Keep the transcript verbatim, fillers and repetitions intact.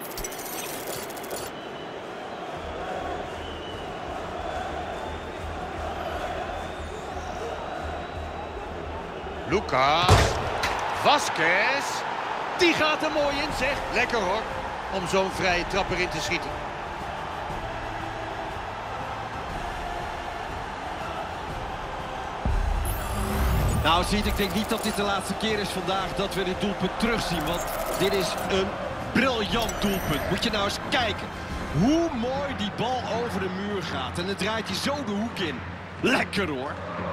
Lucas. Vasquez. Die gaat er mooi in, zeg. Lekker hoor, om zo'n vrije trap erin te schieten. Nou, ziet, ik denk niet dat dit de laatste keer is vandaag dat we dit doelpunt terugzien. Want dit is een briljant doelpunt. Moet je nou eens kijken hoe mooi die bal over de muur gaat. En dan draait hij zo de hoek in. Lekker hoor.